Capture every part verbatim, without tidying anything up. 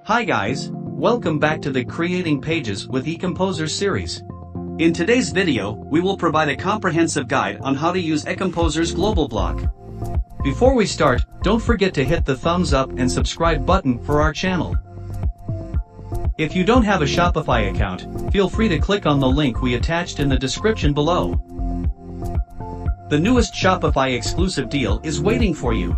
Hi guys, welcome back to the Creating Pages with eComposer series. In today's video, we will provide a comprehensive guide on how to use eComposer's global block. Before we start, don't forget to hit the thumbs up and subscribe button for our channel. If you don't have a Shopify account, feel free to click on the link we attached in the description below. The newest Shopify exclusive deal is waiting for you.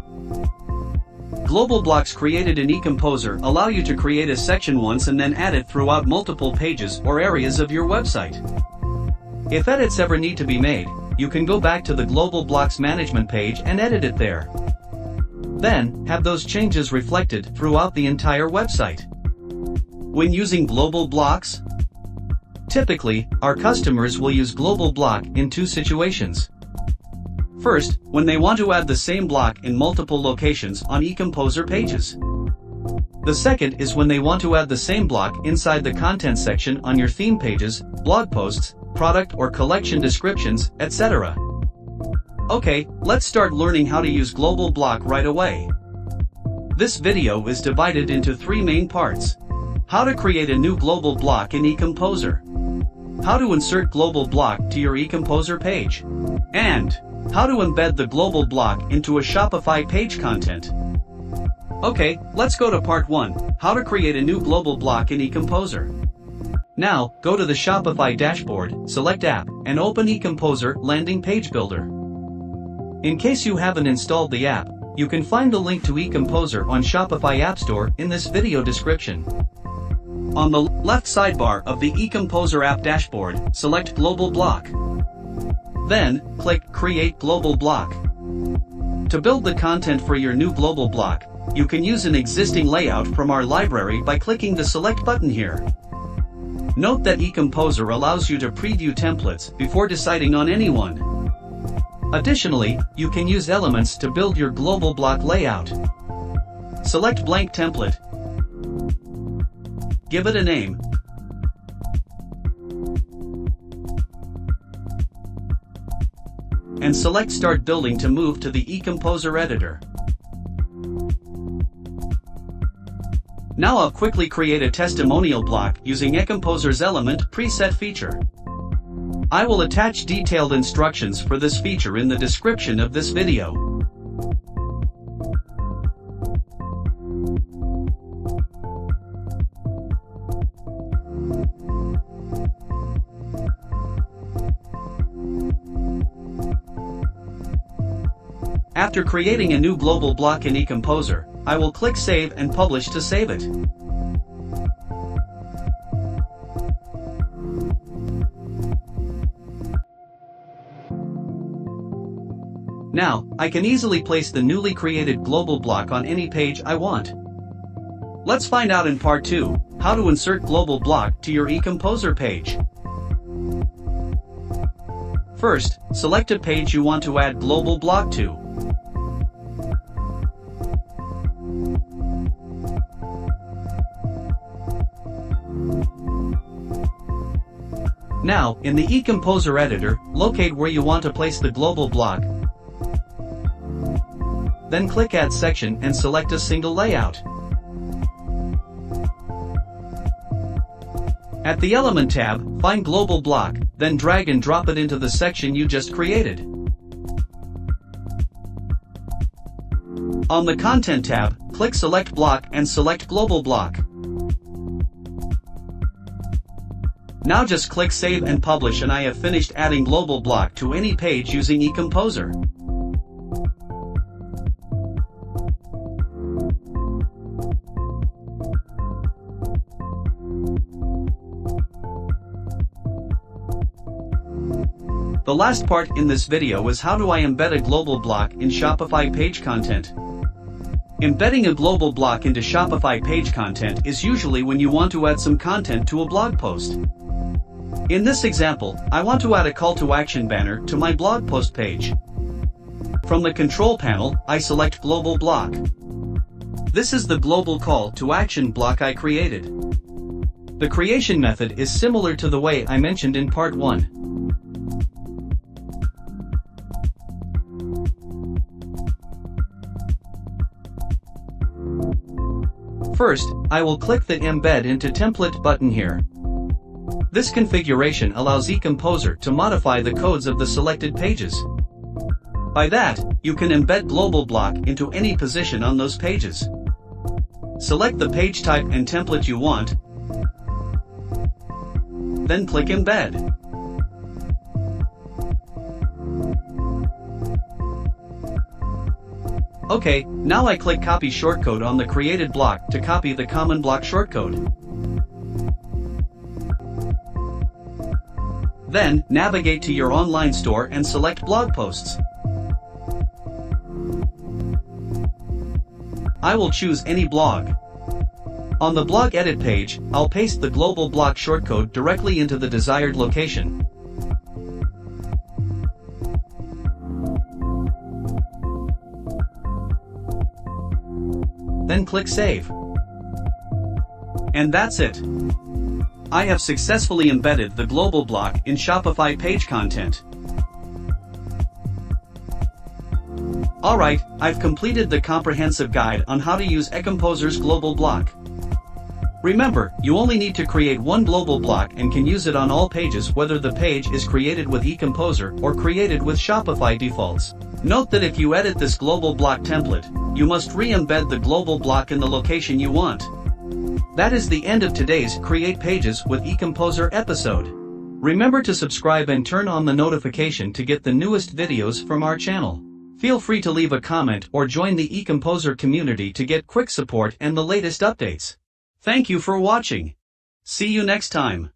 Global blocks created in eComposer allow you to create a section once and then add it throughout multiple pages or areas of your website. If edits ever need to be made, you can go back to the Global Blocks Management page and edit it there. Then, have those changes reflected throughout the entire website. When using global blocks, typically, our customers will use global block in two situations. First, when they want to add the same block in multiple locations on eComposer pages. The second is when they want to add the same block inside the content section on your theme pages, blog posts, product or collection descriptions, et cetera. Okay, let's start learning how to use global block right away. This video is divided into three main parts. How to create a new global block in eComposer. How to insert global block to your eComposer page. And how to embed the global block into a Shopify page content. Okay, let's go to part one, how to create a new global block in eComposer. Now, go to the Shopify dashboard, select App, and open eComposer Landing Page Builder. In case you haven't installed the app, you can find the link to eComposer on Shopify App Store in this video description. On the left sidebar of the eComposer app dashboard, select Global Block. Then, click Create Global Block. To build the content for your new global block, you can use an existing layout from our library by clicking the Select button here. Note that eComposer allows you to preview templates before deciding on any one. Additionally, you can use elements to build your global block layout. Select Blank Template. Give it a name. And select Start Building to move to the eComposer editor. Now I'll quickly create a testimonial block using eComposer's Element Preset feature. I will attach detailed instructions for this feature in the description of this video. After creating a new global block in eComposer, I will click Save and Publish to save it. Now, I can easily place the newly created global block on any page I want. Let's find out in part two, how to insert global block to your eComposer page. First, select a page you want to add global block to. Now, in the eComposer editor, locate where you want to place the global block. Then click Add Section and select a single layout. At the Element tab, find Global Block, then drag and drop it into the section you just created. On the Content tab, click Select Block and select Global Block. Now just click Save and Publish and I have finished adding global block to any page using eComposer. The last part in this video is how do I embed a global block in Shopify page content. Embedding a global block into Shopify page content is usually when you want to add some content to a blog post. In this example, I want to add a call to action banner to my blog post page. From the control panel, I select Global Block. This is the global call to action block I created. The creation method is similar to the way I mentioned in part one. First, I will click the Embed into Template button here. This configuration allows eComposer to modify the codes of the selected pages. By that, you can embed global block into any position on those pages. Select the page type and template you want, then click Embed. Okay, now I click Copy Shortcode on the created block to copy the common block shortcode. Then, navigate to your online store and select Blog Posts. I will choose any blog. On the blog edit page, I'll paste the global block shortcode directly into the desired location. Then click Save. And that's it. I have successfully embedded the global block in Shopify page content. Alright, I've completed the comprehensive guide on how to use eComposer's global block. Remember, you only need to create one global block and can use it on all pages whether the page is created with eComposer or created with Shopify defaults. Note that if you edit this global block template, you must re-embed the global block in the location you want. That is the end of today's Create Pages with eComposer episode. Remember to subscribe and turn on the notification to get the newest videos from our channel. Feel free to leave a comment or join the eComposer community to get quick support and the latest updates. Thank you for watching. See you next time.